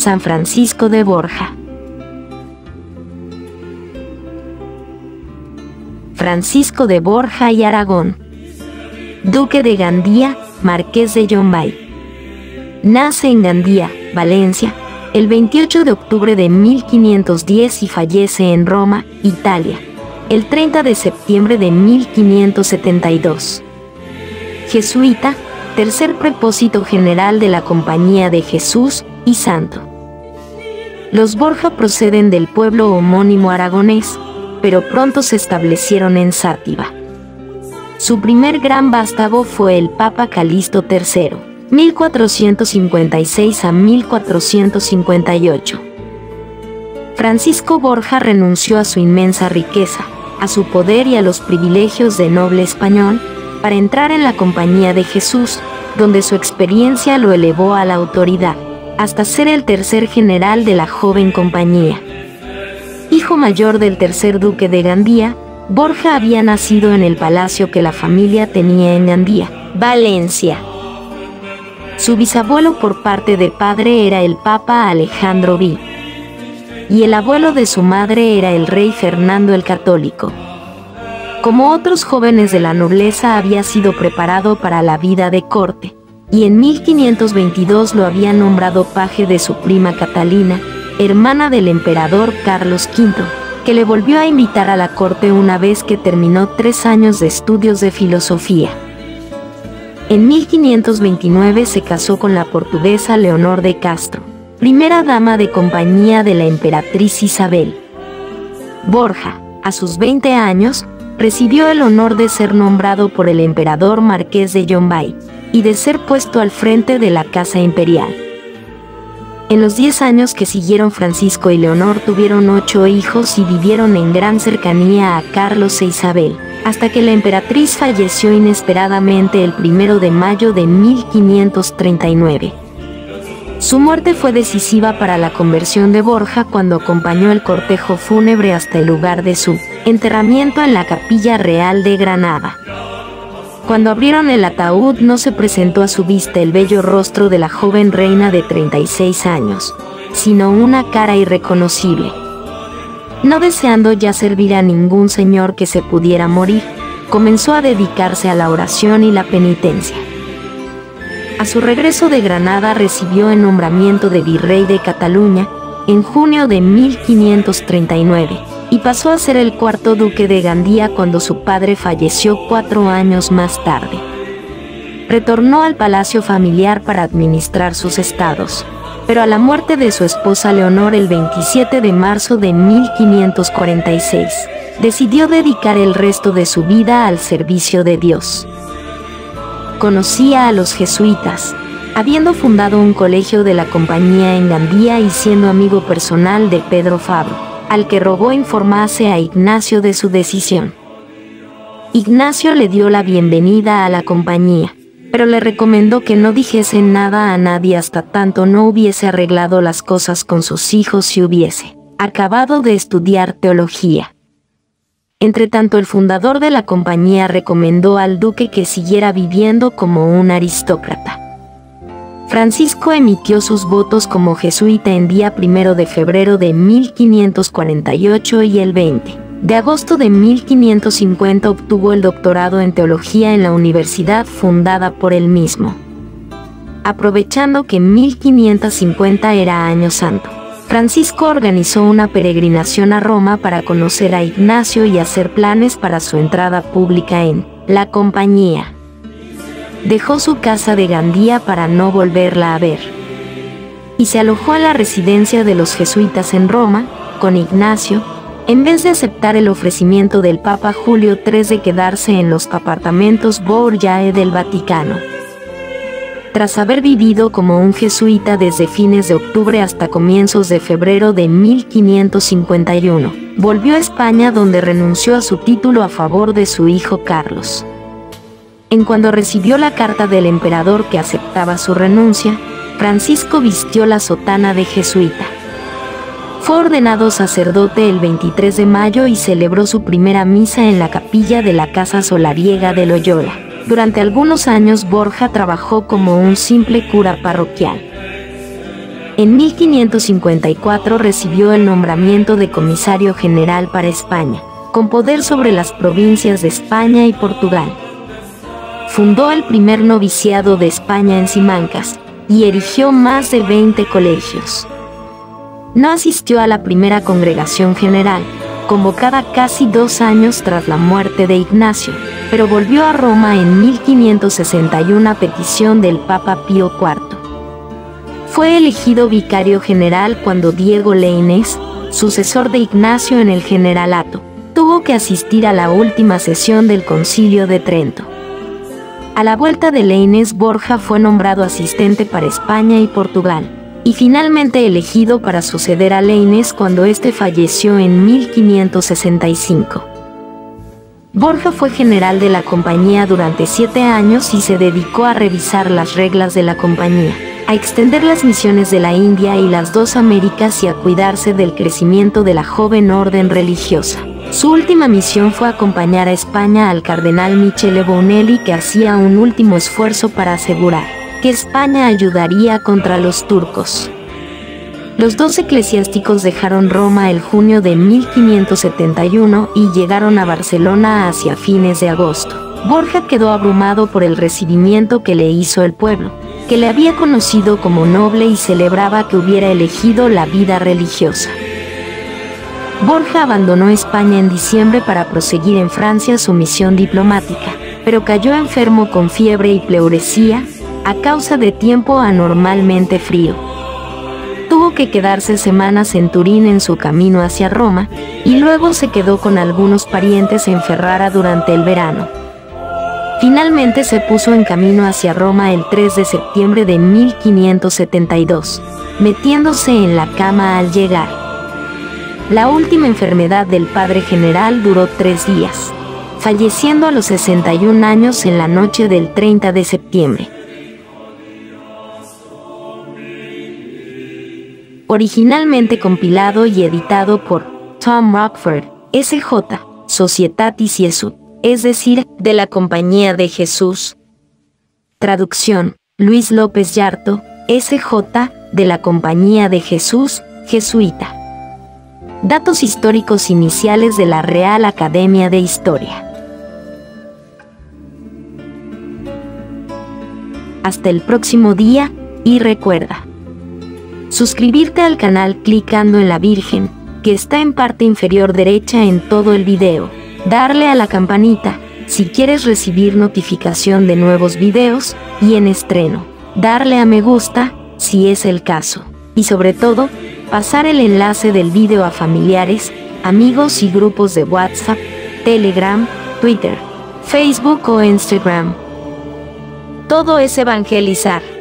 San Francisco de Borja. Francisco de Borja y Aragón, duque de Gandía, marqués de Llombay. Nace en Gandía, Valencia, el 28 de octubre de 1510 y fallece en Roma, Italia, el 30 de septiembre de 1572. Jesuita, tercer prepósito general de la Compañía de Jesús y Santo. Los Borja proceden del pueblo homónimo aragonés, pero pronto se establecieron en Sátiva. Su primer gran vástago fue el Papa Calixto III, 1456 a 1458. Francisco Borja renunció a su inmensa riqueza, a su poder y a los privilegios de noble español, para entrar en la Compañía de Jesús, donde su experiencia lo elevó a la autoridad, hasta ser el tercer general de la joven compañía. Hijo mayor del tercer duque de Gandía, Borja había nacido en el palacio que la familia tenía en Gandía, Valencia. Su bisabuelo por parte de padre era el Papa Alejandro V, y el abuelo de su madre era el rey Fernando el Católico. Como otros jóvenes de la nobleza, había sido preparado para la vida de corte, y en 1522 lo había nombrado paje de su prima Catalina, hermana del emperador Carlos V, que le volvió a invitar a la corte una vez que terminó 3 años de estudios de filosofía. En 1529 se casó con la portuguesa Leonor de Castro, primera dama de compañía de la emperatriz Isabel. Borja, a sus 20 años, recibió el honor de ser nombrado por el emperador marqués de Llombay y de ser puesto al frente de la casa imperial. En los 10 años que siguieron, Francisco y Leonor tuvieron 8 hijos y vivieron en gran cercanía a Carlos e Isabel, hasta que la emperatriz falleció inesperadamente el 1 de mayo de 1539. Su muerte fue decisiva para la conversión de Borja cuando acompañó el cortejo fúnebre hasta el lugar de su enterramiento en la Capilla Real de Granada. Cuando abrieron el ataúd, no se presentó a su vista el bello rostro de la joven reina de 36 años, sino una cara irreconocible. No deseando ya servir a ningún señor que se pudiera morir, comenzó a dedicarse a la oración y la penitencia. A su regreso de Granada recibió el nombramiento de virrey de Cataluña en junio de 1539, y pasó a ser el cuarto duque de Gandía cuando su padre falleció 4 años más tarde. Retornó al palacio familiar para administrar sus estados, pero a la muerte de su esposa Leonor el 27 de marzo de 1546, decidió dedicar el resto de su vida al servicio de Dios. Conocía a los jesuitas, habiendo fundado un colegio de la compañía en Gandía y siendo amigo personal de Pedro Fabro, al que rogó informase a Ignacio de su decisión. Ignacio le dio la bienvenida a la compañía, pero le recomendó que no dijese nada a nadie hasta tanto no hubiese arreglado las cosas con sus hijos y hubiese acabado de estudiar teología. Entretanto, el fundador de la compañía recomendó al duque que siguiera viviendo como un aristócrata. Francisco emitió sus votos como jesuita en día 1 de febrero de 1548 y el 20 de agosto de 1550 obtuvo el doctorado en teología en la universidad fundada por él mismo. Aprovechando que 1550 era año santo, Francisco organizó una peregrinación a Roma para conocer a Ignacio y hacer planes para su entrada pública en la compañía. Dejó su casa de Gandía para no volverla a ver, y se alojó en la residencia de los jesuitas en Roma, con Ignacio, en vez de aceptar el ofrecimiento del Papa Julio III de quedarse en los apartamentos Borgiae del Vaticano. Tras haber vivido como un jesuita desde fines de octubre hasta comienzos de febrero de 1551, volvió a España, donde renunció a su título a favor de su hijo Carlos. En cuanto recibió la carta del emperador que aceptaba su renuncia, Francisco vistió la sotana de jesuita. Fue ordenado sacerdote el 23 de mayo y celebró su primera misa en la capilla de la Casa Solariega de Loyola. Durante algunos años Borja trabajó como un simple cura parroquial. En 1554 recibió el nombramiento de comisario general para España, con poder sobre las provincias de España y Portugal. Fundó el primer noviciado de España en Simancas y erigió más de 20 colegios. No asistió a la primera congregación general, convocada casi 2 años tras la muerte de Ignacio, pero volvió a Roma en 1561 a petición del Papa Pío IV. Fue elegido vicario general cuando Diego Lainez, sucesor de Ignacio en el generalato, tuvo que asistir a la última sesión del Concilio de Trento. A la vuelta de Lainez, Borja fue nombrado asistente para España y Portugal, y finalmente elegido para suceder a Lainez cuando éste falleció en 1565. Borja fue general de la compañía durante 7 años y se dedicó a revisar las reglas de la compañía, a extender las misiones de la India y las 2 Américas y a cuidarse del crecimiento de la joven orden religiosa. Su última misión fue acompañar a España al cardenal Michele Bonelli, que hacía un último esfuerzo para asegurar que España ayudaría contra los turcos. Los 2 eclesiásticos dejaron Roma el junio de 1571 y llegaron a Barcelona hacia fines de agosto. Borja quedó abrumado por el recibimiento que le hizo el pueblo, que le había conocido como noble y celebraba que hubiera elegido la vida religiosa. Borja abandonó España en diciembre para proseguir en Francia su misión diplomática, pero cayó enfermo con fiebre y pleuresía a causa de tiempo anormalmente frío. Tuvo que quedarse semanas en Turín en su camino hacia Roma, y luego se quedó con algunos parientes en Ferrara durante el verano. Finalmente se puso en camino hacia Roma el 3 de septiembre de 1572, metiéndose en la cama al llegar. La última enfermedad del padre general duró 3 días, falleciendo a los 61 años en la noche del 30 de septiembre. Originalmente compilado y editado por Tom Rockford, S.J., Societatis Jesut, es decir, de la Compañía de Jesús. Traducción: Luis López Yarto, S.J., de la Compañía de Jesús, jesuita. Datos históricos iniciales de la Real Academia de Historia. Hasta el próximo día, y recuerda suscribirte al canal clicando en la Virgen, que está en parte inferior derecha en todo el video, darle a la campanita, si quieres recibir notificación de nuevos videos, y en estreno, darle a me gusta, si es el caso, y sobre todo, pasar el enlace del video a familiares, amigos y grupos de WhatsApp, Telegram, Twitter, Facebook o Instagram. Todo es evangelizar.